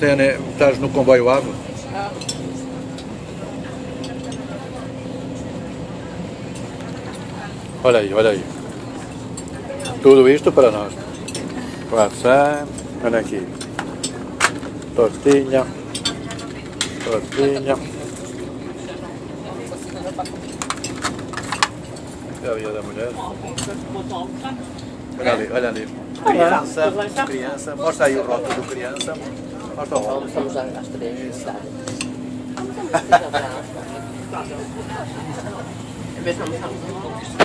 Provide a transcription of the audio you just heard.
estás no comboio Ave? Olha aí, olha aí. Tudo isto para nós. Croissant, olha aqui. Tortilha. Tortilha. É o dia da mulher. Olha ali, olha ali. Criança, criança. Mostra aí o rótulo do criança. Mostra o rótulo. Vamos às 3 da tarde. Em vez de almoçarmos um pouco.